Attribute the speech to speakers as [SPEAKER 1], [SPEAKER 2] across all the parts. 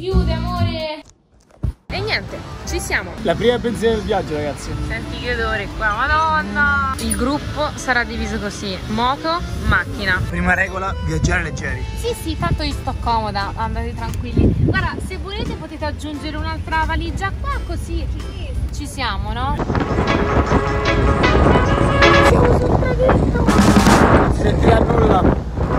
[SPEAKER 1] chiude, amore. E niente, ci siamo.
[SPEAKER 2] La prima benzina del viaggio, ragazzi.
[SPEAKER 1] Senti che odore qua, madonna. Il gruppo sarà diviso così: moto, macchina.
[SPEAKER 2] Prima regola, viaggiare leggeri.
[SPEAKER 1] Sì, tanto io sto comoda, andate tranquilli. Guarda, se volete potete aggiungere un'altra valigia qua, così ci siamo, no? Siamo sul traghetto.
[SPEAKER 2] Non si sentirà nulla.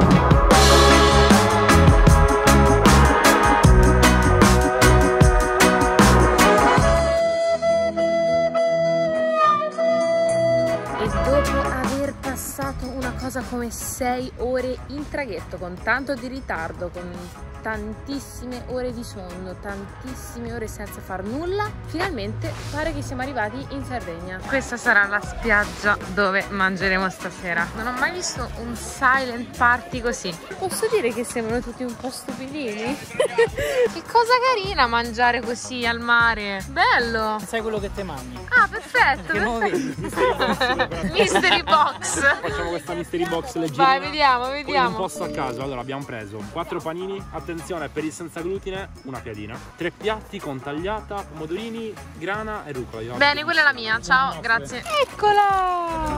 [SPEAKER 1] Una cosa come 6 ore in traghetto, con tanto di ritardo, con tantissime ore di sonno, tantissime ore senza far nulla, finalmente pare che siamo arrivati in Sardegna. Questa sarà la spiaggia dove mangeremo stasera. Non ho mai visto un silent party così. Posso dire che sembrano tutti un po' stupidini? Che cosa carina mangiare così al mare. Bello.
[SPEAKER 2] Sai quello che te mangi?
[SPEAKER 1] Ah, perfetto.
[SPEAKER 2] Che non vedi?
[SPEAKER 1] Mystery box.
[SPEAKER 3] Facciamo questa mystery box leggera.
[SPEAKER 1] Vai, vediamo.
[SPEAKER 3] Un posto a caso. Allora abbiamo preso 4 panini, attenzione, per il senza glutine una piadina, 3 piatti con tagliata, pomodorini, grana e rucola.
[SPEAKER 1] Bene, quella è la mia, ciao, grazie. Eccola!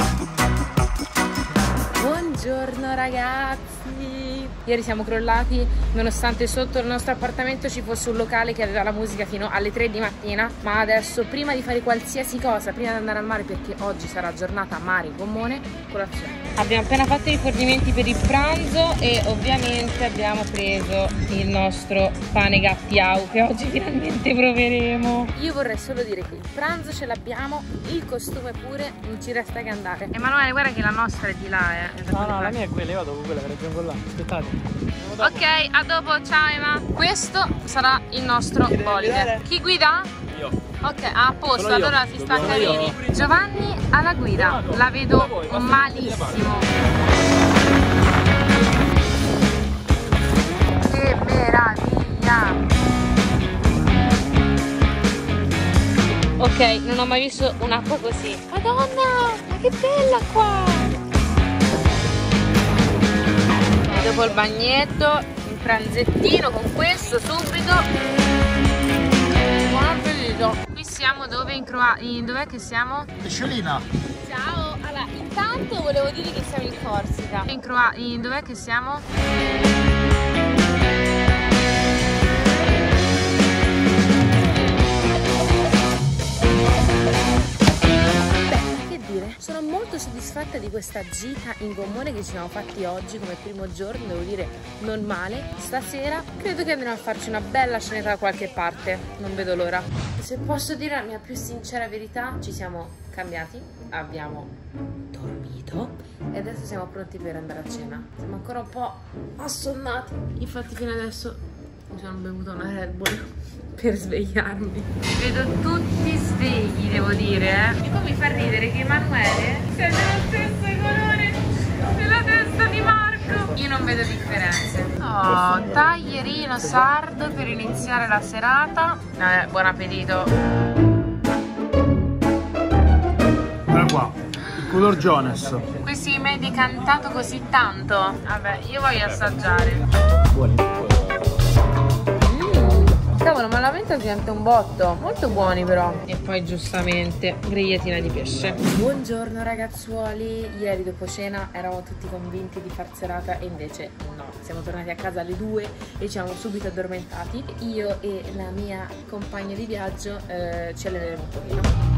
[SPEAKER 1] Buongiorno ragazzi! Ieri siamo crollati nonostante sotto il nostro appartamento ci fosse un locale che aveva la musica fino alle 3 di mattina, ma adesso prima di fare qualsiasi cosa, prima di andare al mare, perché oggi sarà giornata mare gommone, colazione. Abbiamo appena fatto i rifornimenti per il pranzo e ovviamente abbiamo preso il nostro pane gattiau che oggi finalmente proveremo. Io vorrei solo dire che il pranzo ce l'abbiamo, il costume pure, non ci resta che andare. Emanuele, guarda che la nostra è di là,
[SPEAKER 2] No, la mia è quella, io vado con quella che reggiamo con là. Aspettate.
[SPEAKER 1] Ok, a dopo, ciao Ema. Questo sarà il nostro bolide. Chi guida?
[SPEAKER 3] Io.
[SPEAKER 1] Ok, a posto, allora si sta carini. Giovanni alla guida, la vedo malissimo. Che meraviglia! Ok, non ho mai visto un'acqua così. Madonna, ma che bella qua! E dopo il bagnetto, il pranzettino con questo subito. Buon appetito! Qui siamo dove in Croazia? Dov'è che siamo?
[SPEAKER 2] Pesciolina.
[SPEAKER 1] Ciao! Allora, intanto volevo dire che siamo in Corsica. In Croazia, dov'è che siamo? Sono molto soddisfatta di questa gita in gommone che ci siamo fatti oggi come primo giorno, devo dire non male. Stasera credo che andremo a farci una bella cenetta da qualche parte, non vedo l'ora. Se posso dire la mia più sincera verità, ci siamo cambiati, abbiamo dormito e adesso siamo pronti per andare a cena. Siamo ancora un po' assonnati, infatti fino adesso mi sono bevuta una Red Bull per svegliarmi. Vedo tutti svegli, devo dire, E poi mi fa ridere che Emanuele sia dello stesso colore della testa di Marco. Io non vedo differenze. Oh, taglierino sardo per iniziare la serata. Buon appetito.
[SPEAKER 2] Guarda qua, il color Jones.
[SPEAKER 1] Questi mi hai decantato così tanto. Vabbè, io voglio assaggiare.
[SPEAKER 2] Buoni.
[SPEAKER 1] Cavolo, ma la menta diventa un botto. Molto buoni però. E poi giustamente grigliatina di pesce. Buongiorno ragazzuoli. Ieri dopo cena eravamo tutti convinti di far serata e invece no. Siamo tornati a casa alle 2 e ci siamo subito addormentati. Io e la mia compagna di viaggio ci alleneremo un pochino.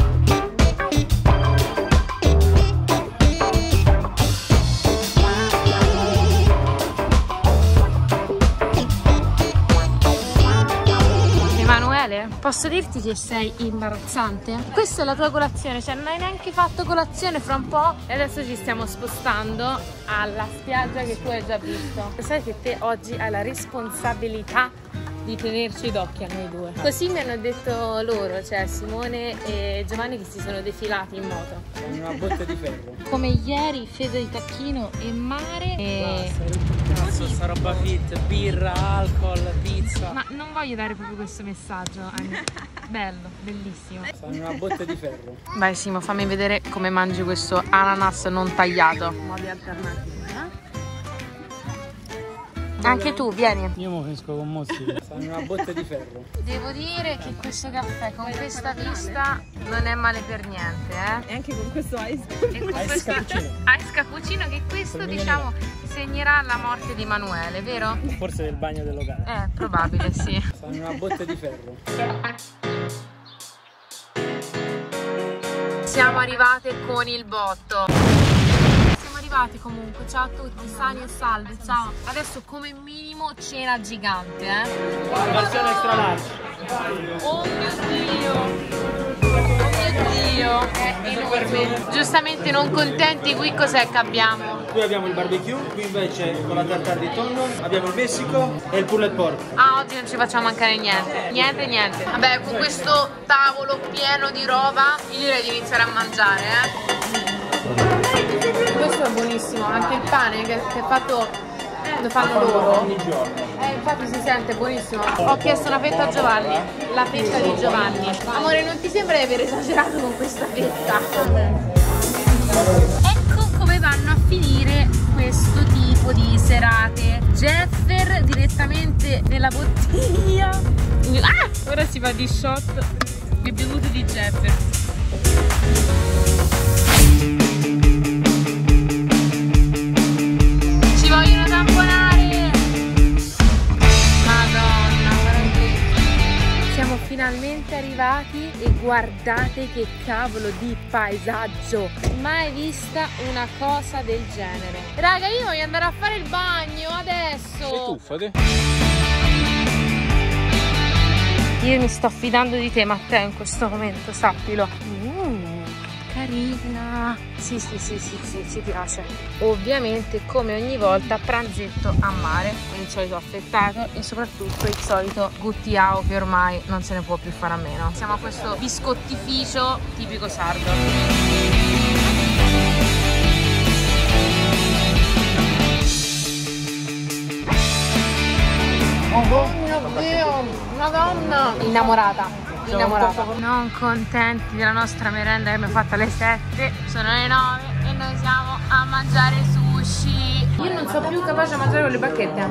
[SPEAKER 1] Posso dirti che sei imbarazzante? Questa è la tua colazione, cioè non hai neanche fatto colazione fra un po' e adesso ci stiamo spostando alla spiaggia che tu hai già visto. Sai che te oggi hai la responsabilità di tenerci d'occhio a noi due. Così mi hanno detto loro, cioè Simone e Giovanni, che si sono defilati in moto.
[SPEAKER 2] Con una botte di ferro.
[SPEAKER 1] Come ieri, fede di tacchino e mare e...
[SPEAKER 2] Cazzo, sta roba fit, birra, alcol, pizza.
[SPEAKER 1] Ma non voglio dare proprio questo messaggio. Bello, bellissimo.
[SPEAKER 2] Sta in una botte di ferro.
[SPEAKER 1] Vai Simo, fammi vedere come mangi questo ananas non tagliato. Modi alternativi, Anche tu, vieni.
[SPEAKER 2] Io mi finisco con Mozzi. Sono una botte di ferro.
[SPEAKER 1] Devo dire che questo caffè con questa vista non è male per niente, eh?
[SPEAKER 4] E anche con questo ice
[SPEAKER 1] ice cappuccino, che questo diciamo segnerà la morte di Manuele, vero?
[SPEAKER 2] Forse del bagno del locale.
[SPEAKER 1] Probabile, sì.
[SPEAKER 2] Sono una botte di ferro.
[SPEAKER 1] Siamo arrivate con il botto. Siamo arrivati comunque, ciao a tutti, sani e salve, ciao. Adesso come minimo cena gigante,
[SPEAKER 2] Versione extra large.
[SPEAKER 1] Oh mio Dio! Dio, è enorme. Giustamente non contenti, qui cos'è che abbiamo?
[SPEAKER 2] Qui abbiamo il barbecue, qui invece con la tartare di tonno abbiamo il Messico e il pulled pork.
[SPEAKER 1] Ah, oggi non ci facciamo mancare niente. Niente. Vabbè, con questo tavolo pieno di roba, io direi di iniziare a mangiare, Questo è buonissimo, anche il pane che è fatto, lo fanno loro.
[SPEAKER 2] Ogni giorno.
[SPEAKER 1] Infatti si sente buonissimo. Ho chiesto una fetta a Giovanni, la fetta di Giovanni. Amore, non ti sembra di aver esagerato con questa fetta? Ecco come vanno a finire questo tipo di serate. Jeffer direttamente nella bottiglia. Ah! Ora si va di shot di bevuto di Jeffer. Ci vogliono tamponare. Madonna, siamo finalmente arrivati e guardate che cavolo di paesaggio. Mai vista una cosa del genere. Raga, io voglio andare a fare il bagno adesso.
[SPEAKER 3] Tuffate.
[SPEAKER 1] Io mi sto fidando di te, Matteo, in questo momento, sappilo. Carina. Sì, ci piace. Ovviamente, come ogni volta, pranzetto a mare, con il solito affettato e soprattutto il solito guttiao che ormai non se ne può più fare a meno. Siamo a questo biscottificio tipico sardo. Oh mio Dio, Madonna! Innamorata. Non contenti della nostra merenda che abbiamo fatto alle 7, sono le 9 e noi siamo a mangiare sushi. Io non sono più capace a mangiare con le bacchette.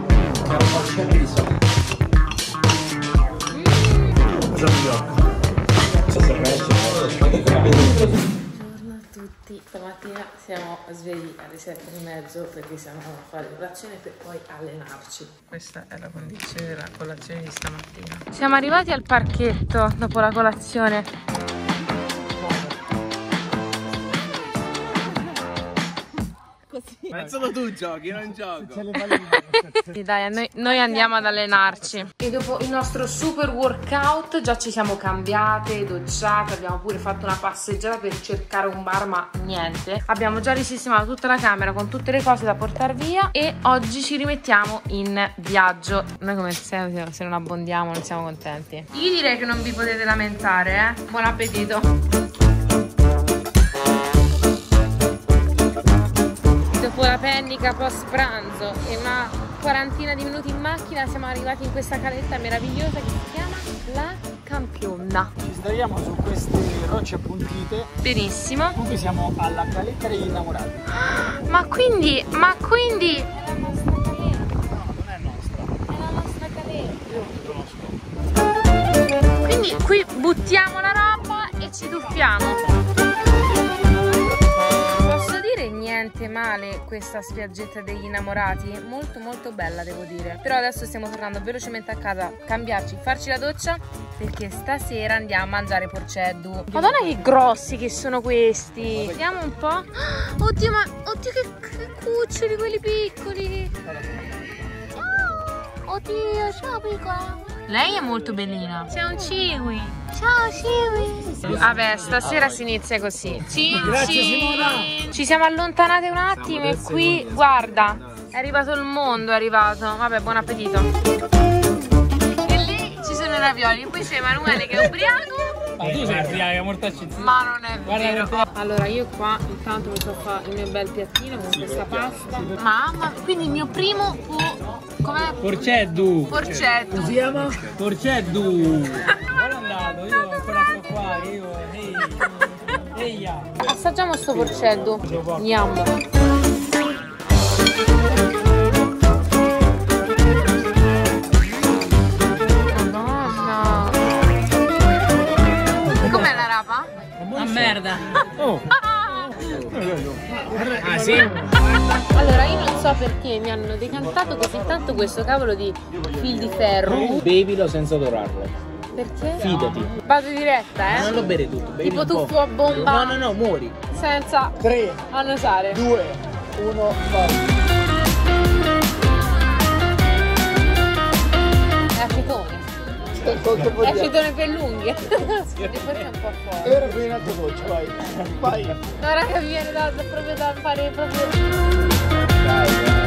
[SPEAKER 1] Buongiorno a tutti, stamattina siamo svegli alle 7:30 perché siamo a fare colazione per poi allenarci. Questa è la condizione della colazione di stamattina. Siamo arrivati al parchetto dopo la colazione.
[SPEAKER 2] Ma solo tu giochi, io non gioco.
[SPEAKER 1] Dai, noi andiamo ad allenarci. E dopo il nostro super workout già ci siamo cambiate, docciate, abbiamo pure fatto una passeggiata per cercare un bar, ma niente. Abbiamo già risistemato tutta la camera con tutte le cose da portare via e oggi ci rimettiamo in viaggio. Noi come sempre, se non abbondiamo non siamo contenti. Io direi che non vi potete lamentare, Buon appetito! Dopo la pennica post pranzo e una quarantina di minuti in macchina siamo arrivati in questa caletta meravigliosa che si chiama La Campionna.
[SPEAKER 2] Ci sdraiamo su queste rocce appuntite.
[SPEAKER 1] Benissimo.
[SPEAKER 2] Comunque siamo alla caletta degli innamorati.
[SPEAKER 1] Ma quindi
[SPEAKER 4] è la nostra caletta.
[SPEAKER 2] Non è nostra.
[SPEAKER 4] È la nostra caletta.
[SPEAKER 2] Io non conosco.
[SPEAKER 1] Quindi qui buttiamo la roba e ci tuffiamo. Niente male questa spiaggetta degli innamorati, molto bella devo dire. Però adesso stiamo tornando velocemente a casa, cambiarci, farci la doccia perché stasera andiamo a mangiare porceddu. Madonna che grossi che sono questi. Vediamo un po'. Oddio, ma oddio che cuccioli quelli piccoli. Oddio, ciao piccola. Lei è molto bellina. Sei un kiwi. Ciao kiwi. Vabbè, stasera si inizia così.
[SPEAKER 2] Grazie Simona.
[SPEAKER 1] Ci siamo allontanate un attimo e qui, guarda, è arrivato il mondo, è arrivato. Vabbè, buon appetito. E lì ci sono i ravioli. Poi c'è Emanuele che è ubriaco.
[SPEAKER 2] Ma tu sei ubriaca, mortacci.
[SPEAKER 1] Ma non è vero.
[SPEAKER 2] Guarda,
[SPEAKER 1] Allora io qua intanto mi sto a fare il mio bel piattino con questa pasta. Mamma, quindi il mio primo com'è?
[SPEAKER 2] Porceddu.
[SPEAKER 1] Porcetto.
[SPEAKER 2] Si chiama? Porceddu. Buon andato, io ancora sto qua, Eia.
[SPEAKER 1] Assaggiamo sto porceddu. Yum.
[SPEAKER 3] Sì.
[SPEAKER 1] Allora, io non so perché mi hanno decantato così tanto questo cavolo di fil di ferro.
[SPEAKER 2] Bevilo senza odorarlo.
[SPEAKER 1] Perché?
[SPEAKER 2] Fidati.
[SPEAKER 1] Vado diretta,
[SPEAKER 2] Non lo bere tutto, bevi
[SPEAKER 1] tipo
[SPEAKER 2] un po'.
[SPEAKER 1] tuffo a bomba.
[SPEAKER 2] No, muori.
[SPEAKER 1] Senza
[SPEAKER 2] 3,
[SPEAKER 1] annusare.
[SPEAKER 2] 2, 1, vai.
[SPEAKER 1] È acetone. È acetone per l'unghie. E forse è un po' forte.
[SPEAKER 2] Ora qui in alto voce, vai. Vai.
[SPEAKER 1] No, raga, mi viene proprio da fare proprio.
[SPEAKER 2] Dai,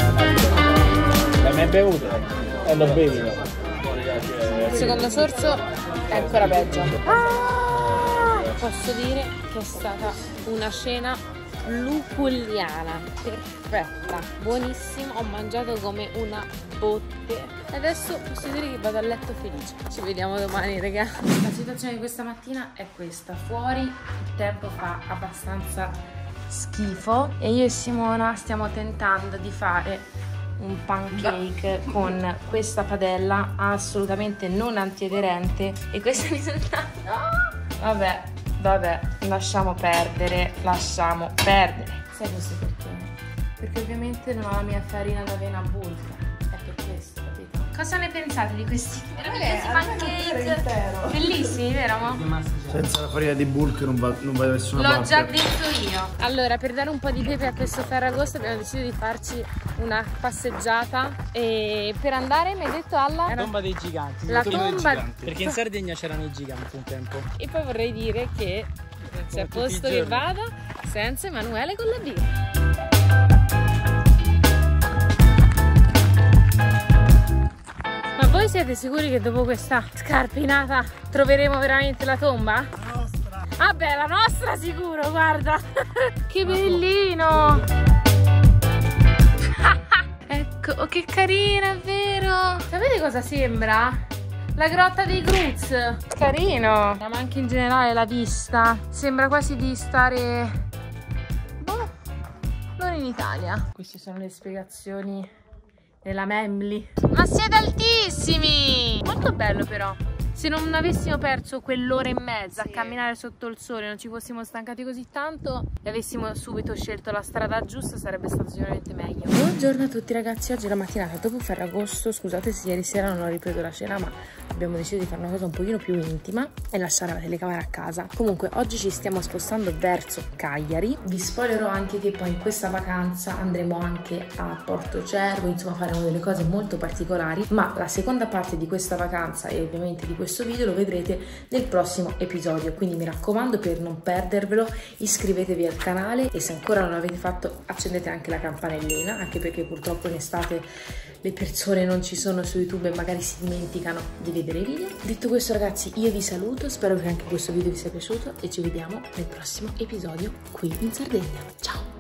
[SPEAKER 2] mi hai bevuto? E lo bevi, no?
[SPEAKER 1] Il secondo sorso è ancora peggio. Posso dire che è stata una cena luculliana, perfetta, buonissima, ho mangiato come una botte e adesso posso dire che vado a letto felice. Ci vediamo domani, raga. La situazione di questa mattina è questa: fuori il tempo fa abbastanza schifo e io e Simona stiamo tentando di fare un pancake con questa padella assolutamente non antieaderente e questo risultato vabbè, lasciamo perdere. Sai questo perché? Perché ovviamente non ho la mia farina d'avena bulk, è per questo, capito? Cosa ne pensate di questi pancake? Bellissimi, vero?
[SPEAKER 2] Senza la farina di bulk non va da nessuna parte.
[SPEAKER 1] L'ho già detto io. Allora, per dare un po' di pepe a questo ferragosto abbiamo deciso di farci una passeggiata e per andare, mi hai detto, alla
[SPEAKER 5] tomba dei giganti.
[SPEAKER 1] La tomba
[SPEAKER 5] Perché in Sardegna c'erano i giganti un tempo.
[SPEAKER 1] E poi vorrei dire che se è posto che vada senza Emanuele con la B. Ma voi siete sicuri che dopo questa scarpinata troveremo veramente la tomba? La nostra. Ah beh, la nostra sicuro, guarda. Che bellino. Ecco, oh, che carina, è vero. Sapete cosa sembra? La grotta dei Cruz. Carino. Ma anche in generale la vista sembra quasi di stare non in Italia. Queste sono le spiegazioni della Memli. Ma siete altissimi! Molto bello però. Se non avessimo perso quell'ora e mezza a camminare sotto il sole, non ci fossimo stancati così tanto e avessimo subito scelto la strada giusta, sarebbe stato sicuramente meglio. Buongiorno a tutti ragazzi, oggi è la mattinata dopo Ferragosto. Scusate se ieri sera non ho ripreso la cena, ma abbiamo deciso di fare una cosa un pochino più intima e lasciare la telecamera a casa. Comunque oggi ci stiamo spostando verso Cagliari. Vi spoilerò anche che poi in questa vacanza andremo anche a Portocervo, insomma faremo delle cose molto particolari, ma la seconda parte di questa vacanza e ovviamente di questo video lo vedrete nel prossimo episodio, quindi mi raccomando, per non perdervelo iscrivetevi al canale e se ancora non l'avete fatto accendete anche la campanellina, anche perché purtroppo in estate le persone non ci sono su YouTube e magari si dimenticano di vedere i video. Detto questo ragazzi, io vi saluto, spero che anche questo video vi sia piaciuto e ci vediamo nel prossimo episodio qui in Sardegna. Ciao!